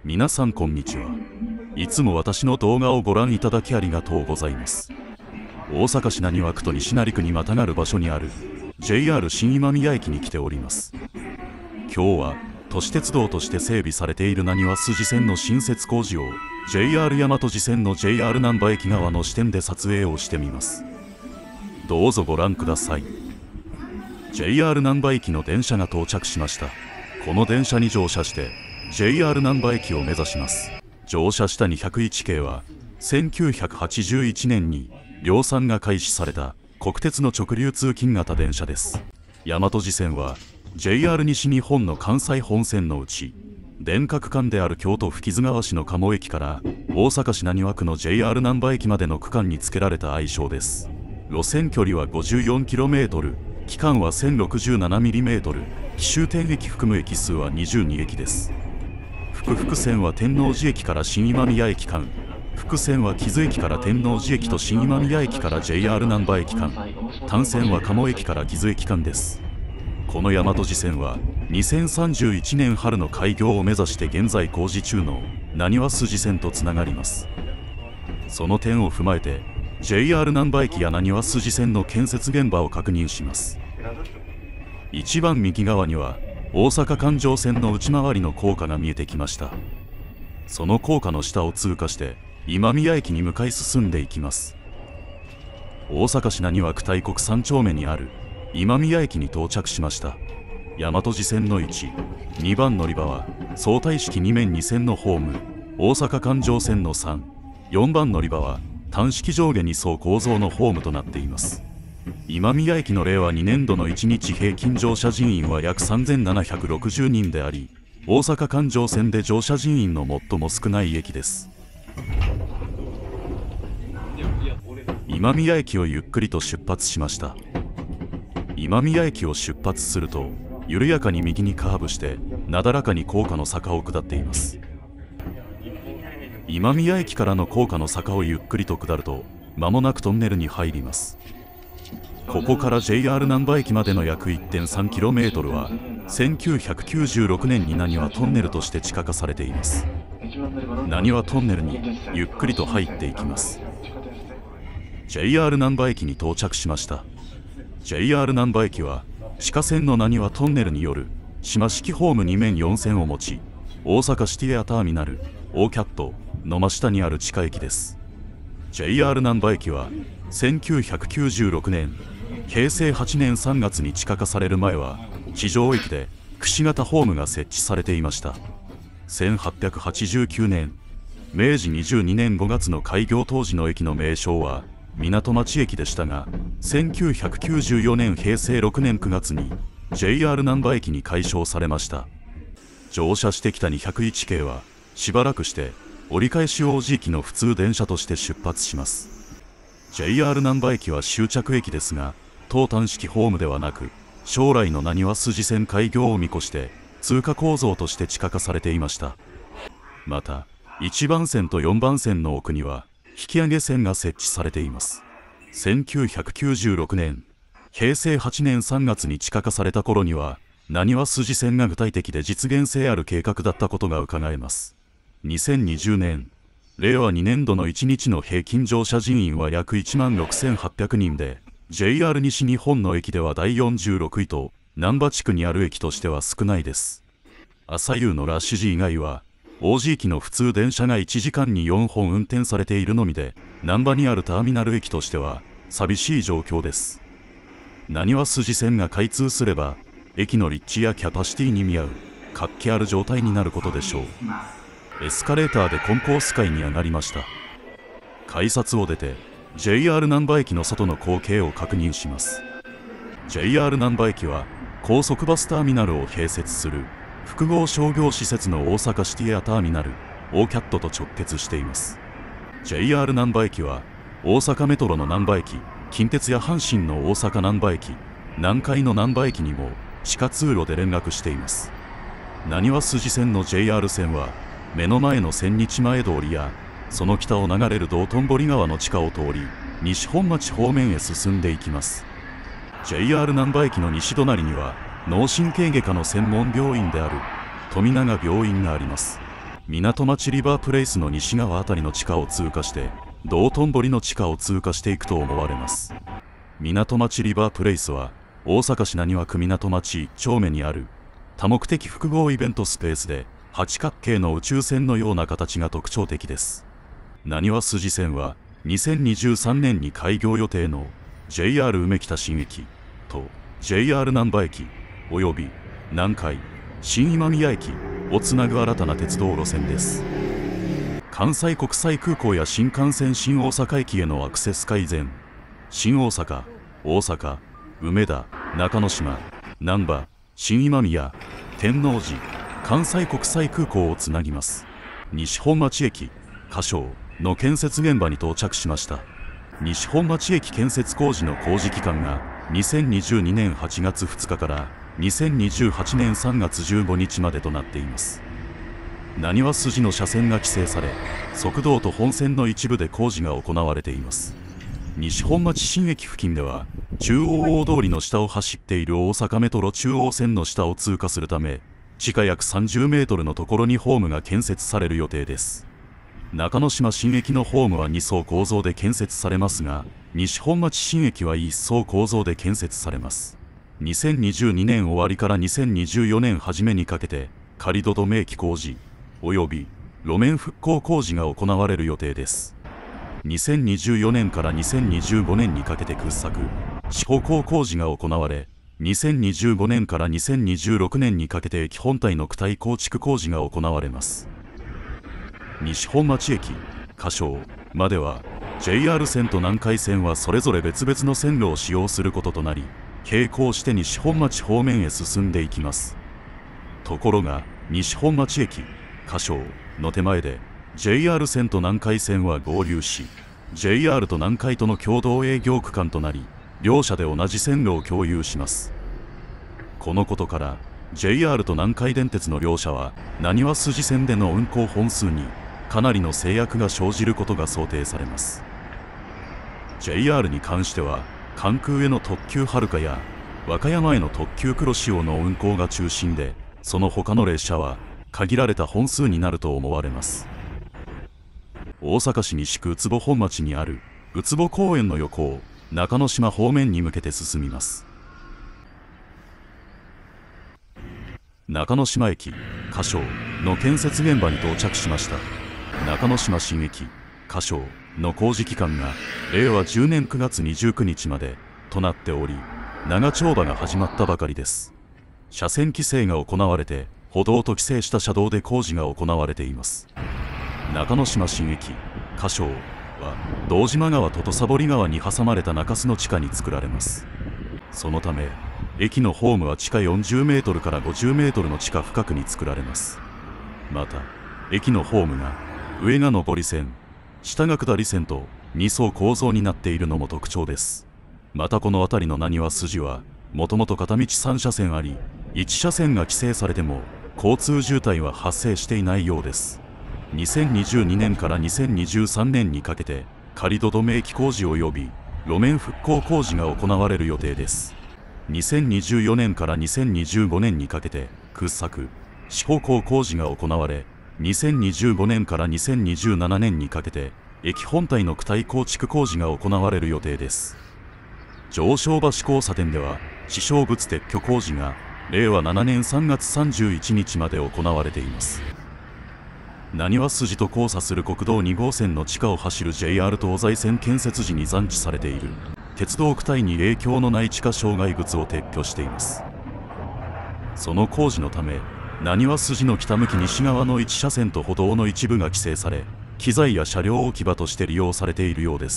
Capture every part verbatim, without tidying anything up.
皆さんこんにちは。いつも私の動画をご覧いただきありがとうございます。大阪市浪速区と西成区にまたがる場所にある ジェイアール 新今宮駅に来ております。今日は都市鉄道として整備されている浪速筋線の新設工事を ジェイアール 大和路線の ジェイアール 難波駅側の支店で撮影をしてみます。どうぞご覧ください。 ジェイアール 難波駅の電車が到着しました。この電車に乗車してジェイアール 難波駅を目指します。乗車したにひゃくいち系はせんきゅうひゃくはちじゅういちねんに量産が開始された国鉄の直流通勤型電車です。大和路線は ジェイアール 西日本の関西本線のうち電化区間である京都府木津川市の鴨駅から大阪市浪速区の ジェイアール 難波駅までの区間に付けられた愛称です。路線距離は ごじゅうよんキロメートル、期間は せんろくじゅうななミリメートル、紀州店駅含む駅数はにじゅうに駅です。複々線は天王寺駅から新今宮駅間、複線は木津駅から天王寺駅と新今宮駅から ジェイアール 難波駅間、単線は鴨駅から木津駅間です。この大和路線はにせんさんじゅういちねん春の開業を目指して現在工事中の浪速筋線とつながります。その点を踏まえて ジェイアール 難波駅や浪速筋線の建設現場を確認します。一番右側には大阪環状線の内回りの高架が見えてきました。その高架の下を通過して今宮駅に向かい進んでいきます。大阪市浪速区大国さん丁目にある今宮駅に到着しました。大和路線のいち、にばん乗り場は相対式に面に線のホーム、大阪環状線のさん、よんばん乗り場は単式上下に沿う構造のホームとなっています。今宮駅のれいわにねんどのいちにち平均乗車人員は約さんぜんななひゃくろくじゅうにんであり、大阪環状線で乗車人員の最も少ない駅です。今宮駅をゆっくりと出発しました。今宮駅を出発すると緩やかに右にカーブしてなだらかに高架の坂を下っています。今宮駅からの高架の坂をゆっくりと下ると間もなくトンネルに入ります。ここから ジェイアール 難波駅までの約 いってんさんキロメートル はせんきゅうひゃくきゅうじゅうろくねんに浪速トンネルとして地下化されています。浪速トンネルにゆっくりと入っていきます。 ジェイアール 難波駅に到着しました。 ジェイアール 難波駅は地下線の浪速トンネルによる島式ホームに面よん線を持ち、大阪シティエアターミナル オーキャット の真下にある地下駅です。 ジェイアール 難波駅はせんきゅうひゃくきゅうじゅうろくねんへいせいはちねんさんがつに地下化される前は地上駅でくし形ホームが設置されていました。せんはっぴゃくはちじゅうきゅうねんめいじにじゅうにねんごがつの開業当時の駅の名称は港町駅でしたが、せんきゅうひゃくきゅうじゅうよねんへいせいろくねんくがつに ジェイアール 難波駅に改称されました。乗車してきたにひゃくいち系はしばらくして折り返し オージー 機の普通電車として出発します。 ジェイアール 難波駅は終着駅ですが、当単式ホームではなく将来の浪速筋線開業を見越して通過構造として地下化されていました。またいちばん線とよんばん線の奥には引き上げ線が設置されています。せんきゅうひゃくきゅうじゅうろくねんへいせいはちねんさんがつに地下化された頃には浪速筋線が具体的で実現性ある計画だったことがうかがえます。にせんにじゅうねんれいわにねんどのいちにちの平均乗車人員は約いちまんろくせんはっぴゃくにんで、 ジェイアール 西日本の駅ではだいよんじゅうろくいと難波地区にある駅としては少ないです。朝夕のラッシュ時以外は オージー 機の普通電車がいちじかんによんほん運転されているのみで、難波にあるターミナル駅としては寂しい状況です。浪速筋線が開通すれば駅の立地やキャパシティに見合う活気ある状態になることでしょう。エスカレーターでコンコース階に上がりました。改札を出て ジェイアール 難波駅の外の光景を確認します。 ジェイアール 難波駅は高速バスターミナルを併設する複合商業施設の大阪シティエアターミナル オーキャット と直結しています。 ジェイアール 難波駅は大阪メトロの難波駅、近鉄や阪神の大阪難波駅、南海の難波駅にも地下通路で連絡しています。浪速筋線の ジェイアール 線は目の前の千日前通りやその北を流れる道頓堀川の地下を通り西本町方面へ進んでいきます。 ジェイアール 難波駅の西隣には脳神経外科の専門病院である富永病院があります。 港町リバープレイスの西側あたりの地下を通過して道頓堀の地下を通過していくと思われます。港町リバープレイスは大阪市浪速区港町いっ丁目にある多目的複合イベントスペースで、八角形の宇宙船のような形が特徴的です。浪速筋線はにせんにじゅうさんねんに開業予定の ジェイアール 梅北新駅と ジェイアール 難波駅および南海新今宮駅をつなぐ新たな鉄道路線です。関西国際空港や新幹線新大阪駅へのアクセス改善、新大阪、大阪、梅田、中之島、難波、新今宮、天王寺、関西国際空港をつなぎます。西本町駅仮称の建設現場に到着しました。西本町駅建設工事の工事期間がにせんにじゅうにねんはちがつふつかからにせんにじゅうはちねんさんがつじゅうごにちまでとなっています。浪速筋の車線が規制され、側道と本線の一部で工事が行われています。西本町新駅付近では中央大通りの下を走っている大阪メトロ中央線の下を通過するため、地下約さんじゅうメートルのところにホームが建設される予定です。中之島新駅のホームはに層構造で建設されますが、西本町新駅はいっ層構造で建設されます。にせんにじゅうにねん終わりからにせんにじゅうよねん初めにかけて仮止め駅工事および路面復興工事が行われる予定です。にせんにじゅうよねんからにせんにじゅうごねんにかけて掘削、支保工工事が行われ、にせんにじゅうごねんからにせんにじゅうろくねんにかけて駅本体の躯体構築工事が行われます。西本町駅仮称までは ジェイアール 線と南海線はそれぞれ別々の線路を使用することとなり、並行して西本町方面へ進んでいきます。ところが西本町駅仮称の手前で ジェイアール 線と南海線は合流し、 ジェイアール と南海との共同営業区間となり、両社で同じ線路を共有します。このことから ジェイアール と南海電鉄の両社は浪速筋線での運行本数にかなりの制約が生じることが想定されます。 ジェイアール に関しては関空への特急はるかや和歌山への特急黒潮の運行が中心で、その他の列車は限られた本数になると思われます。大阪市西区坪本町にあるうつぼ公園の横を中之島方面に向けて進みます。中之島駅仮称の建設現場に到着しました。中之島新駅仮称の工事期間がれいわじゅうねんくがつにじゅうくにちまでとなっており、長丁場が始まったばかりです。車線規制が行われて、歩道と規制した車道で工事が行われています。中之島新駅仮称は堂島川と土佐堀川に挟まれた中州の地下に作られます。そのため駅のホームは地下よんじゅうメートルからごじゅうメートルの地下深くに作られます。また駅のホームが上が上り線下が下り線とに層構造になっているのも特徴です。またこの辺りの浪速筋はもともと片道さんしゃせんあり、いちしゃせんが規制されても交通渋滞は発生していないようです。にせんにじゅうにねんからにせんにじゅうさんねんにかけて仮止め駅工事及び路面復興工事が行われる予定です。にせんにじゅうよねんからにせんにじゅうごねんにかけて掘削、支保工工事が行われ、にせんにじゅうごねんからにせんにじゅうななねんにかけて駅本体の躯体構築工事が行われる予定です。上昇橋交差点では支障物撤去工事がれいわななねんさんがつさんじゅういちにちまで行われています。浪速筋と交差する国道にごうせんの地下を走る ジェイアール 東西線建設時に残地されている鉄道躯体に影響のない地下障害物を撤去しています。その工事のため浪速筋の北向き西側のいちしゃせんと歩道の一部が規制され、機材や車両置き場として利用されているようです。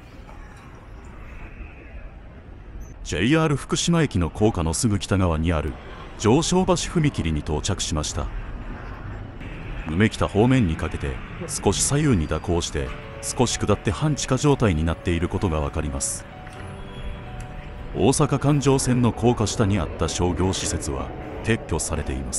ジェイアール 福島駅の高架のすぐ北側にある上昇橋踏切に到着しました。梅北方面にかけて少し左右に蛇行して少し下って半地下状態になっていることが分かります。大阪環状線の高架下にあった商業施設は撤去されています。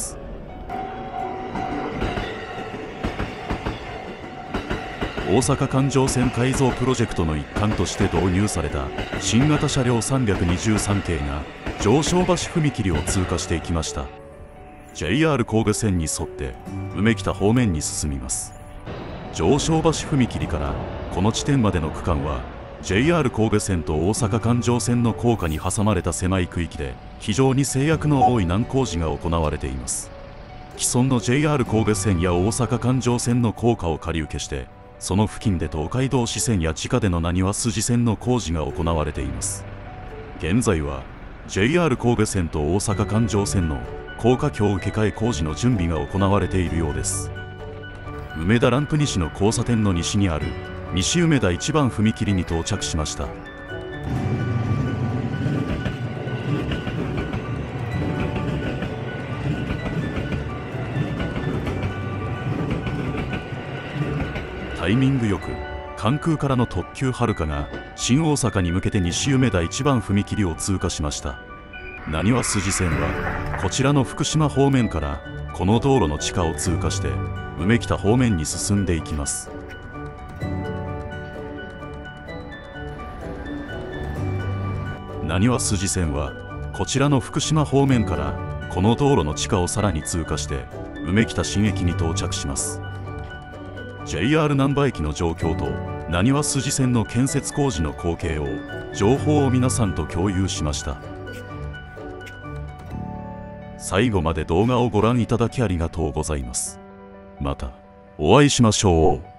大阪環状線改造プロジェクトの一環として導入された新型車両さんびゃくにじゅうさんけいが上昇橋踏切を通過していきました。 ジェイアール 神戸線に沿って梅北方面に進みます。上昇橋踏切からこの地点までの区間は ジェイアール 神戸線と大阪環状線の高架に挟まれた狭い区域で、非常に制約の多い難工事が行われています。既存の ジェイアール 神戸線や大阪環状線の高架を借り受けして、その付近で東海道支線や地下でのなにわ筋線の工事が行われています。現在は ジェイアール 神戸線と大阪環状線の高架橋受け替え工事の準備が行われているようです。梅田ランプ西の交差点の西にある西梅田一番踏切に到着しました。タイミングよく関空からの特急はるかが新大阪に向けて西梅田一番踏切を通過しました。なにわ筋線はこちらの福島方面からこの道路の地下を通過して梅北方面に進んでいきます。なにわ筋線はこちらの福島方面からこの道路の地下をさらに通過して梅北新駅に到着します。 ジェイアール 難波駅の状況となにわ筋線の建設工事の光景を情報を皆さんと共有しました。最後まで動画をご覧いただきありがとうございます。またお会いしましょう。